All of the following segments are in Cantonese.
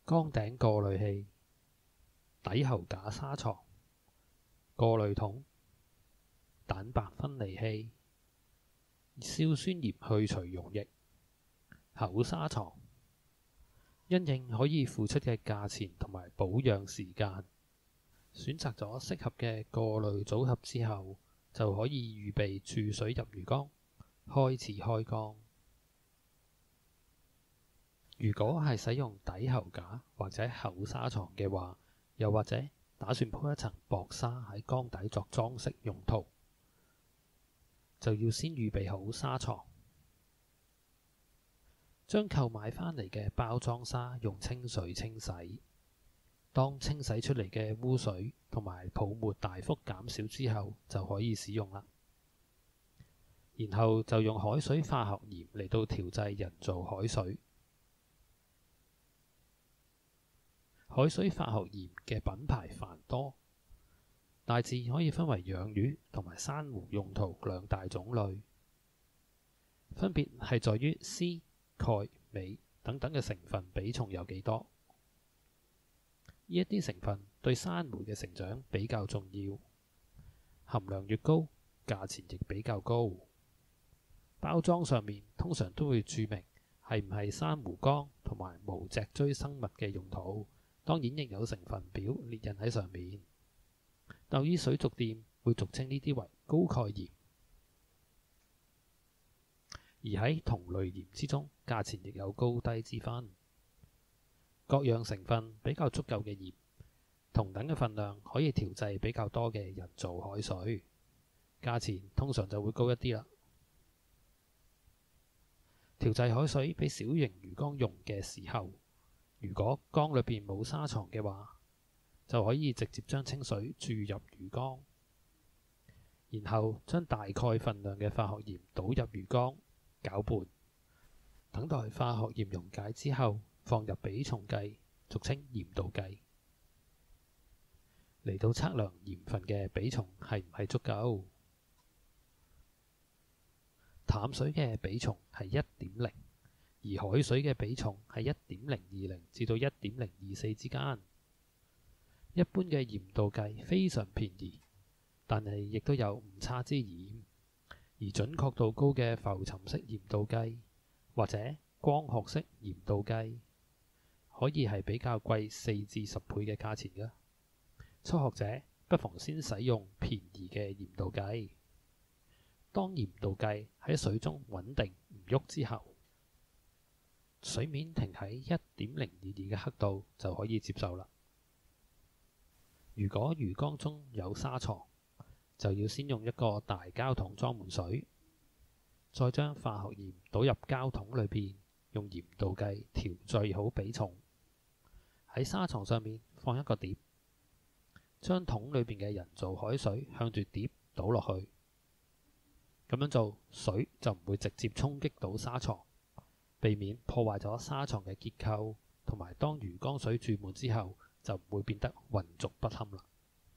缸頂過濾器、底喉架沙床、過濾筒、蛋白分離器、硝酸鹽去除溶液、口沙床。因應可以付出嘅價錢同埋保養時間，選擇咗適合嘅過濾組合之後，就可以預備注水入魚缸，開始開缸。如果係使用底喉架或者口沙床嘅話，又或者打算鋪一層薄沙喺缸底作裝飾用途，就要先預備好沙床。將購買返嚟嘅包裝沙用清水清洗，當清洗出嚟嘅污水同埋泡沫大幅減少之後，就可以使用啦。然後就用海水化學鹽嚟到調製人造海水。海水化學鹽嘅品牌繁多，大致可以分為養魚同埋珊瑚用途兩大種類，分別係在於硒、鈣、鎂等等嘅成分比重有幾多。呢一啲成分對珊瑚嘅成長比較重要，含量越高，價錢亦比較高。包裝上面通常都會註明係唔係珊瑚缸同埋無脊椎生物嘅用途，當然亦有成分表列印喺上面。鬥魚水族店會俗稱呢啲為高鈣鹽。而喺同類鹽之中，價錢亦有高低之分。各樣成分比較足夠嘅鹽，同等嘅份量可以調製比較多嘅人造海水，價錢通常就會高一啲啦。調製海水俾小型魚缸用嘅時候，如果缸裏邊冇沙床嘅話，就可以直接將清水注入魚缸，然後將大概份量嘅化學鹽倒入魚缸，攪拌，等待化學鹽溶解之後，放入比重計，俗稱鹽度計，嚟到測量鹽分嘅比重係唔係足夠。淡水嘅比重係 1.0， 而海水嘅比重係 1.020 至到 1.024 之間。一般嘅鹽度計非常便宜，但係亦都有誤差之嫌。而準確度高嘅浮沉式鹽度計或者光學式鹽度計，可以係比較貴4至10倍嘅價錢㗎。初學者不妨先使用便宜嘅鹽度計。當鹽度計喺水中穩定唔喐之後，水面停喺 1.022 嘅刻度就可以接受啦。如果魚缸中有沙床，就要先用一個大膠桶裝滿水，再將化學鹽倒入膠桶裏邊，用鹽度計調製好比重。喺沙床上面放一個碟，將桶裏邊嘅人造海水向住碟倒落去。咁樣做，水就唔會直接衝擊到沙床，避免破壞咗沙床嘅結構，同埋當魚缸水注滿之後，就唔會變得渾濁不堪啦。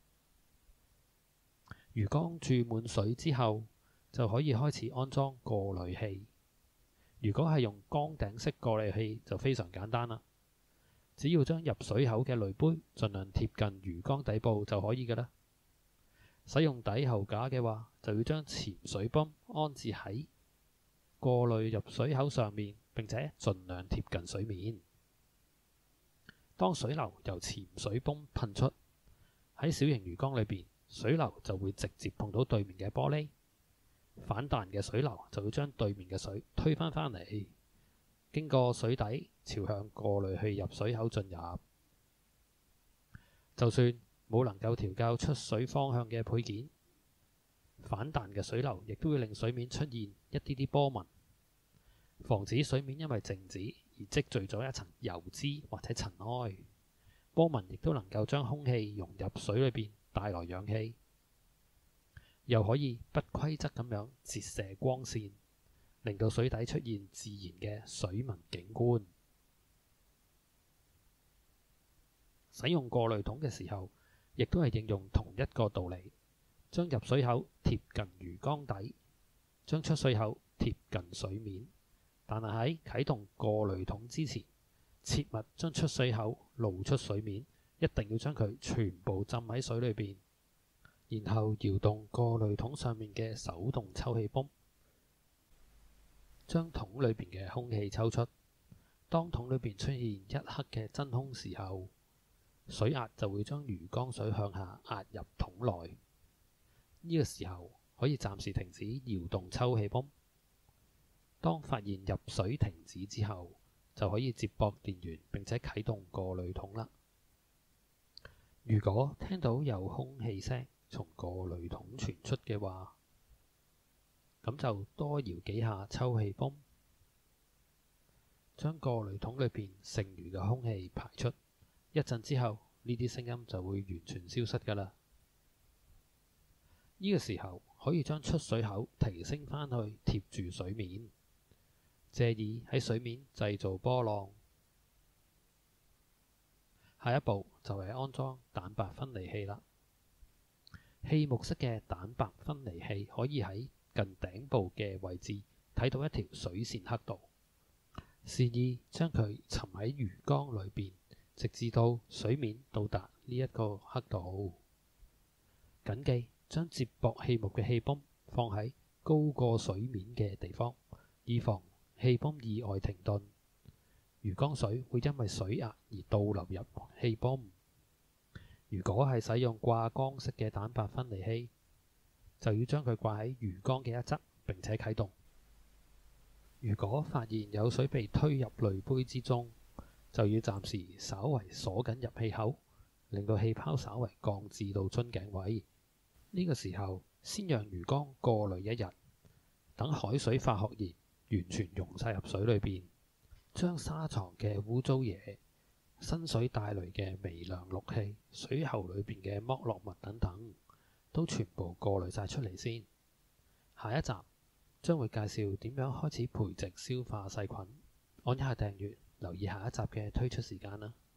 魚缸注滿水之後，就可以開始安裝過濾器。如果係用缸頂式過濾器，就非常簡單啦，只要將入水口嘅濾杯盡量貼近魚缸底部就可以㗎啦。使用底喉架嘅話，就要將潛水泵安置喺過濾入水口上面，並且盡量貼近水面。當水流由潛水泵噴出，喺小型魚缸裏邊，水流就會直接碰到對面嘅玻璃，反彈嘅水流就會將對面嘅水推返嚟，經過水底朝向過濾器入水口進入。就算冇能夠調校出水方向嘅配件，反彈嘅水流亦都會令水面出現一啲啲波紋，防止水面因為靜止而積聚咗一層油脂或者塵埃。波紋亦都能夠將空氣融入水裏邊，帶來氧氣，又可以不規則咁樣折射光線，令到水底出現自然嘅水紋景觀。使用過濾桶嘅時候，亦都係應用同一個道理，將入水口貼近魚缸底，將出水口貼近水面。但係喺啟動過濾桶之前， 切勿將出水口露出水面，一定要將佢全部浸喺水裏邊，然後搖動過濾桶上面嘅手動抽氣泵，將桶裏邊嘅空氣抽出。當桶裏邊出現一刻嘅真空時候，水壓就會將魚缸水向下壓入桶內。呢個時候可以暫時停止搖動抽氣泵。當發現入水停止之後，就可以接駁電源並且啟動過濾桶啦。如果聽到有空氣聲從過濾桶傳出嘅話，咁就多搖幾下抽氣泵，將過濾桶裏邊剩餘嘅空氣排出。一陣之後，呢啲聲音就會完全消失㗎啦。呢個時候可以將出水口提升返去貼住水面，借以喺水面製造波浪。下一步就係安裝蛋白分離器啦。氣木式嘅蛋白分離器可以喺近頂部嘅位置睇到一條水線刻度，示意將佢沉喺魚缸裏邊，直至到水面到達呢一個刻度。謹記將接駁氣木嘅氣泵放喺高過水面嘅地方，以防氣泵意外停頓，魚缸水會因為水壓而倒流入氣泵。如果係使用掛缸式嘅蛋白分離器，就要將佢掛喺魚缸嘅一側並且啟動。如果發現有水被推入濾杯之中，就要暫時稍為鎖緊入氣口，令到氣泡稍為降至到樽頸位。呢個時候先讓魚缸過濾一日，等海水化學鹽完全溶晒入水裏邊，將沙床嘅污糟嘢、新水帶嚟嘅微量氯氣、水喉裏邊嘅剝落物等等，都全部過濾晒出嚟先。下一集將會介紹點樣開始培植消化細菌。按一下訂閱，留意下一集嘅推出時間啦。